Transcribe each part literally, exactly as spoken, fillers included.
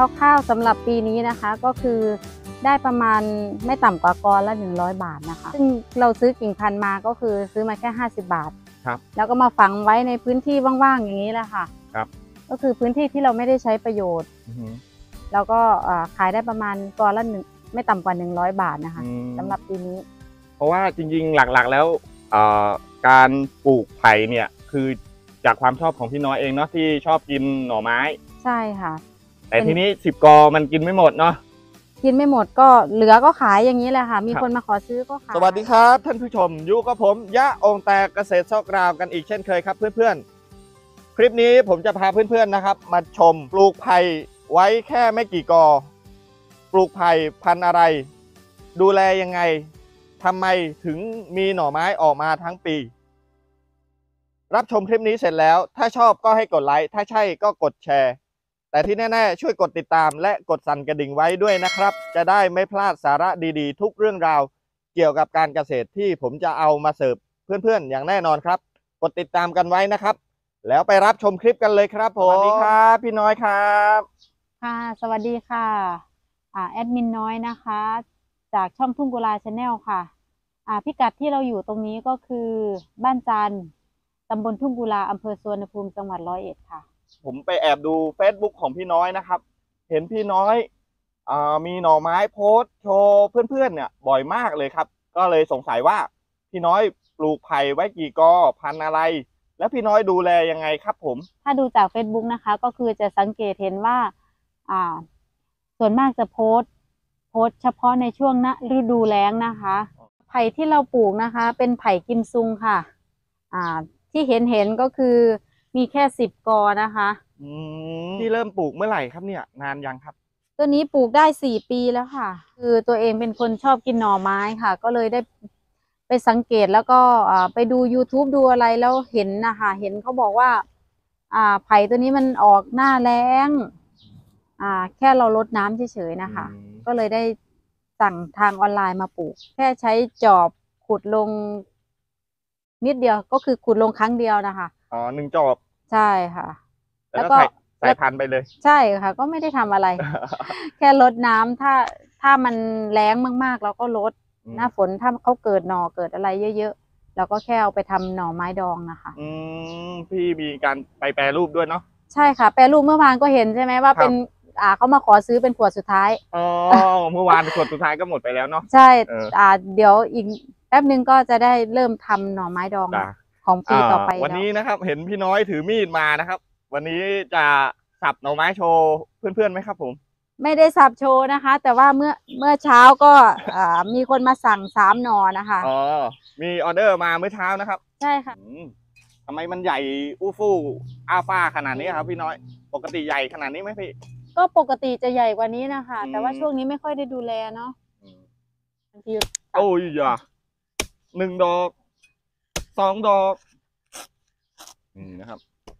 คร่าวๆสำหรับปีนี้นะคะก็คือได้ประมาณไม่ต่ำกว่ากอละหนึ่งร้อยบาทนะคะซึ่งเราซื้อกิ่งพันธุ์มาก็คือซื้อมาแค่ห้าสิบบาทครับแล้วก็มาฝังไว้ในพื้นที่ว่างๆอย่างนี้แหละค่ะครับก็คือพื้นที่ที่เราไม่ได้ใช้ประโยชน์แล้วก็ขายได้ประมาณกอละหนึ่งไม่ต่ำกว่าหนึ่งร้อยบาทนะคะสำหรับปีนี้เพราะว่าจริงๆหลักๆแล้วการปลูกไผ่เนี่ยคือจากความชอบของพี่น้อยเองเนาะที่ชอบกินหน่อไม้ใช่ค่ะแต่ทีนี้สิบกอมันกินไม่หมดเนาะกินไม่หมดก็เหลือก็ขายอย่างนี้แหละค่ะมีคนมาขอซื้อก็ขายสวัสดีครับท่านผู้ชมอยู่กับผมยะองแตกเกษตรซอกราวกันอีกเช่นเคยครับเพื่อนๆคลิปนี้ผมจะพาเพื่อนๆนะครับมาชมปลูกไผ่ไว้แค่ไม่กี่กอปลูกไผ่พันธุ์อะไรดูแลยังไงทำไมถึงมีหน่อไม้ออกมาทั้งปีรับชมคลิปนี้เสร็จแล้วถ้าชอบก็ให้กดไลค์ถ้าใช่ก็กดแชร์แต่ที่แน่ๆช่วยกดติดตามและกดสั่นกระดิ่งไว้ด้วยนะครับจะได้ไม่พลาดสาระดีๆทุกเรื่องราวเกี่ยวกับการเกษตรที่ผมจะเอามาเสิร์ฟเพื่อนๆอย่างแน่นอนครับกดติดตามกันไว้นะครับแล้วไปรับชมคลิปกันเลยครับผมสวัสดีครับพี่น้อยครับค่ะสวัสดีค่ะอ่าแอดมินน้อยนะคะจากช่องทุ่งกุลาชาแนลค่ะอ่าพิกัดที่เราอยู่ตรงนี้ก็คือบ้านจันทร์ตำบลทุ่งกุลาอำเภอสุวรรณภูมิจังหวัดร้อยเอ็ดค่ะผมไปแอบดู Facebook ของพี่น้อยนะครับเห็นพี่น้อยอ่ามีหน่อไม้โพสต์โชว์เพื่อนๆเนี่ยบ่อยมากเลยครับก็เลยสงสัยว่าพี่น้อยปลูกไผ่ไว้กี่กอพันธุ์อะไรแล้วพี่น้อยดูแลยังไงครับผมถ้าดูจาก Facebook นะคะก็คือจะสังเกตเห็นว่าอ่าส่วนมากจะโพสต์โพสต์เฉพาะในช่วงฤดูแล้งนะคะไผ่ที่เราปลูกนะคะเป็นไผ่กิมซุงค่ะอ่าที่เห็นเห็นก็คือมีแค่สิบกอนะคะอืมที่เริ่มปลูกเมื่อไหร่ครับเนี่ยนานยังครับตัวนี้ปลูกได้สี่ปีแล้วค่ะคือตัวเองเป็นคนชอบกินหน่อไม้ค่ะก็เลยได้ไปสังเกตแล้วก็ไปดู YouTube ดูอะไรแล้วเห็นนะคะเห็นเขาบอกว่าอ่าไผ่ตัวนี้มันออกหน้าแล้งอ่าแค่เราลดน้ำเฉยๆนะคะก็เลยได้สั่งทางออนไลน์มาปลูกแค่ใช้จอบขุดลงนิดเดียวก็คือขุดลงครั้งเดียวนะคะอ๋อหนึ่งจอบใช่ค่ะแล้วก็ใส่พันธุ์ไปเลยใช่ค่ะก็ไม่ได้ทำอะไร แค่ลดน้ำถ้าถ้ามันแล้งมากๆเราก็ลดหน้าฝนถ้าเขาเกิดหน่อเกิดอะไรเยอะๆเราก็แค่เอาไปทำหน่อไม้ดองนะคะอืมพี่มีการไปแปรรูปด้วยเนาะใช่ค่ะแปรรูปเมื่อวานก็เห็นใช่ไหมว่าเป็นอ่าเขามาขอซื้อเป็นขวดสุดท้ายอ๋อเมื่อวานขวดสุดท้ายก็หมดไปแล้วเนาะใช่อ่าเดี๋ยวอีกแป๊บนึงก็จะได้เริ่มทำหน่อไม้ดองของปีต่อไปวันนี้นะครับเห็นพี่น้อยถือมีดมานะครับวันนี้จะสับหน่อไม้โชว์เพื่อนๆไหมครับผมไม่ได้สับโชว์นะคะแต่ว่าเมื่อเมื่อเช้าก็อ่ามีคนมาสั่งสามหน่อนะคะอ๋อมีออเดอร์มาเมื่อเช้านะครับใช่ค่ะทำไมมันใหญ่อู้ฟู่อาฟ้าขนาดนี้ครับพี่น้อยปกติใหญ่ขนาดนี้ไหมพี่ก็ปกติจะใหญ่กว่านี้นะคะแต่ว่าช่วงนี้ไม่ค่อยได้ดูแลเนาะบางทีโอ้ยอย่าหนึ่งดอกสองดอกนี่นะครับ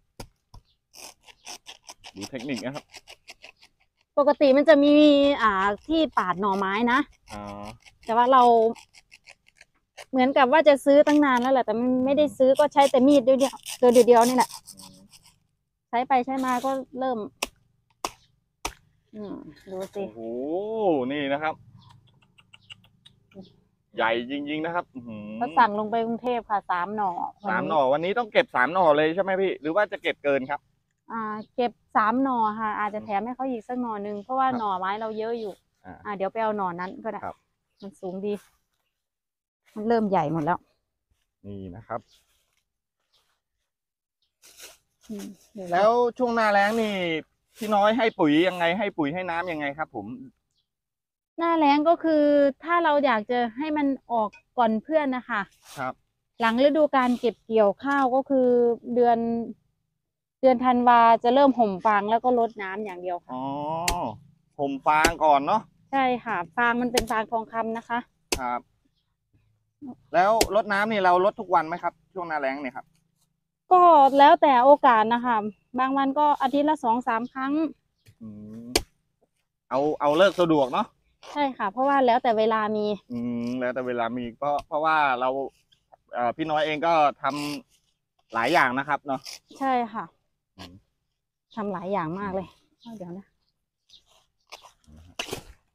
ดูเทคนิคนะครับปกติมันจะมีอ่าที่ปาดหน่อไม้นะแต่ว่าเราเหมือนกับว่าจะซื้อตั้งนานแล้วแหละแต่ไม่ได้ซื้อก็ใช้แต่มีดเดียวเดียวตัวเดียวนี่แหละใช้ไปใช้มาก็เริ่มอืมดูสิโอ้นี่นะครับใหญ่จริงๆนะครับเขาสั่งลงไปกรุงเทพค่ะสามหน่อสามหน่อวันนี้ต้องเก็บสามหน่อเลยใช่ไหมพี่หรือว่าจะเก็บเกินครับอ่าเก็บสามหน่อค่ะอาจจะแถมให้เขาอีกสักหน่อหนึ่งเพราะว่าหน่อไม้เราเยอะอยู่อ่าเดี๋ยวไปเอาหน่อนั้นก็ได้มันสูงดีมันเริ่มใหญ่หมดแล้วนี่นะครับแล้วช่วงหน้าแล้งนี่พี่น้อยให้ปุ๋ยยังไงให้ปุ๋ยให้น้ำยังไงครับผมหน้าแล้งก็คือถ้าเราอยากจะให้มันออกก่อนเพื่อนนะคะครับหลังฤดูการเก็บเกี่ยวข้าวก็คือเดือนเดือนธันวาจะเริ่มห่มฟางแล้วก็รดน้ำอย่างเดียวค่ะอ๋อห่มฟางก่อนเนาะใช่ค่ะฟางมันเป็นฟางทองคำนะคะครับแล้วรดน้ำนี่เรารดทุกวันไหมครับช่วงหน้าแล้งเนี่ยครับก็แล้วแต่โอกาสนะคะบางวันก็อาทิตย์ละสองสามครั้งอืมเอาเอาเลิกสะดวกเนาะใช่ค่ะเพราะว่าแล้วแต่เวลามีอืมแล้วแต่เวลามีเพราะเพราะว่าเราเอ่อพี่น้อยเองก็ทำหลายอย่างนะครับเนาะใช่ค่ะทำหลายอย่างมากเลยเดี๋ยวนะ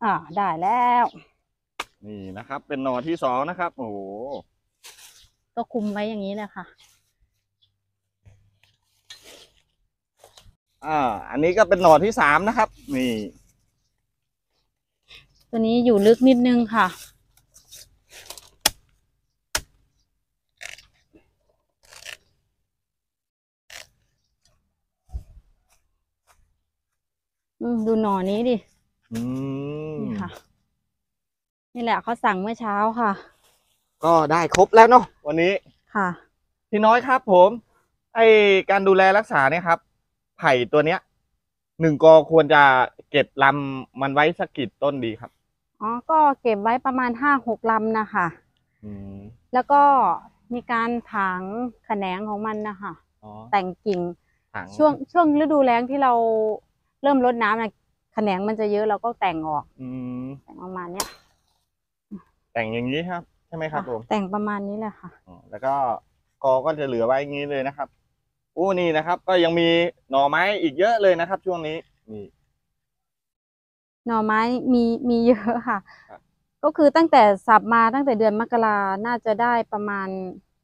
อ่าได้แล้วนี่นะครับ เป็นหน่อที่สองนะครับ โอ้โหก็คุมไว้อย่างนี้แหละค่ะอ่า อันนี้ก็เป็นหน่อที่สามนะครับ นี่ตัวนี้อยู่ลึกนิดนึงค่ะอืมดูหน่อนี้ดิอืมนี่ค่ะ นี่แหละเขาสั่งเมื่อเช้าค่ะก็ได้ครบแล้วเนาะวันนี้ค่ะพี่น้อยครับผม ไอการดูแลรักษาเนี่ยครับ ไผ่ตัวเนี้ยหนึ่งกอควรจะเก็บลำมันไว้สักกี่ต้นดีครับอ๋อ ก็เก็บไว้ประมาณห้าหกลำนะคะอืมแล้วก็มีการถางแขนงของมันนะคะอ๋อแต่งกิ่งถังช่วงช่วงฤดูแล้งที่เราเริ่มรดน้ำนะแขนงมันจะเยอะเราก็แต่งออกอืมแต่งประมาณเนี้ยแต่งอย่างนี้ครับ ใช่ไหมครับผมแต่งประมาณนี้แหละค่ะอ๋อแล้วก็กอก็จะเหลือไว้อย่างนี้เลยนะครับอู้นี่นะครับ ก็ยังมีหน่อไม้อีกเยอะเลยนะครับ ช่วงนี้นี่หน่อไม้มีมีเยอะค่ะครับก็คือตั้งแต่สับมาตั้งแต่เดือนมกราน่าจะได้ประมาณ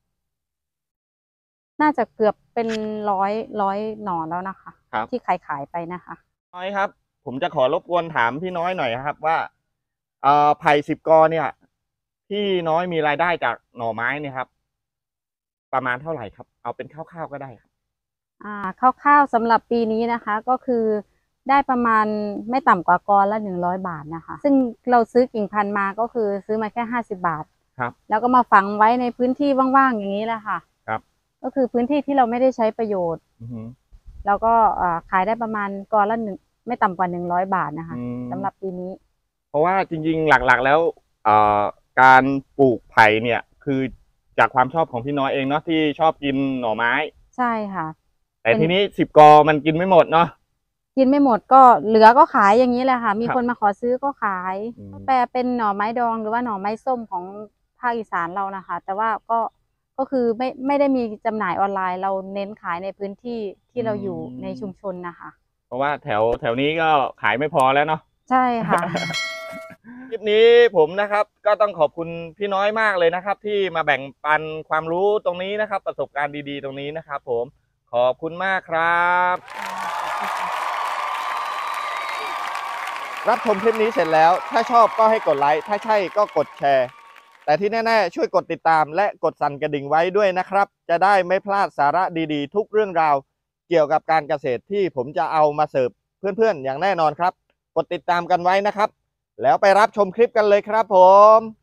น่าจะเกือบเป็นร้อยร้อยหน่อแล้วนะคะครับที่ขายขายไปนะคะน้อยครับ ผมจะขอรบกวนถามพี่น้อยหน่อยครับว่าเอ่อไผ่สิบกอเนี่ยพี่น้อยมีรายได้จากหน่อไม้เนี่ยครับ ประมาณเท่าไหร่ครับ เอาเป็นคร่าวๆก็ได้ครับอ่าคร่าวๆสำหรับปีนี้นะคะ ก็คือได้ประมาณไม่ต่ำกว่ากรละหนึ่งร้อยบาทนะคะ ซึ่งเราซื้อกิ่งพันธุ์มาก็คือซื้อมาแค่ห้าสิบบาทครับแล้วก็มาฝังไว้ในพื้นที่ว่างๆอย่างนี้แหละค่ะครับก็คือพื้นที่ที่เราไม่ได้ใช้ประโยชน์อือหือแล้วก็อ่าขายได้ประมาณกรละหนึ่งไม่ต่ำกว่าหนึ่งร้อยบาทนะคะอืมสำหรับปีนี้เพราะว่าจริงๆ หลักๆ แล้วเอ่อการปลูกไผ่เนี่ย คือจากความชอบของพี่น้อยเองเนาะที่ชอบกินหน่อไม้ใช่ค่ะแต่เป็นทีนี้สิบกอมันกินไม่หมดเนาะกินไม่หมดก็เหลือก็ขายอย่างนี้แหละค่ะ มีครับคนมาขอซื้อก็ขายอืมแปลเป็นหน่อไม้ดองหรือว่าหน่อไม้ส้มของภาคอีสานเรานะคะ แต่ว่าก็ก็คือไม่ไม่ได้มีจำหน่ายออนไลน์ เราเน้นขายในพื้นที่ที่เราอยู่ในชุมชนนะคะเพราะว่าแถวแถวนี้ก็ขายไม่พอแล้วเนาะใช่ค่ะคลิปนี้ผมนะครับก็ต้องขอบคุณพี่น้อยมากเลยนะครับ ที่มาแบ่งปันความรู้ตรงนี้นะครับ ประสบการณ์ดีๆ ตรงนี้นะครับ ผมขอบคุณมากครับ รับชมคลิปนี้เสร็จแล้ว ถ้าชอบก็ให้กดไลค์ถ้าใช่ก็กดแชร์ แต่ที่แน่ๆช่วยกดติดตามและกดสั่นกระดิ่งไว้ด้วยนะครับ จะได้ไม่พลาดสาระดีๆ ทุกเรื่องราวเกี่ยวกับการเกษตรที่ผมจะเอามาเสิร์ฟเพื่อนๆอย่างแน่นอนครับ กดติดตามกันไว้นะครับ แล้วไปรับชมคลิปกันเลยครับผม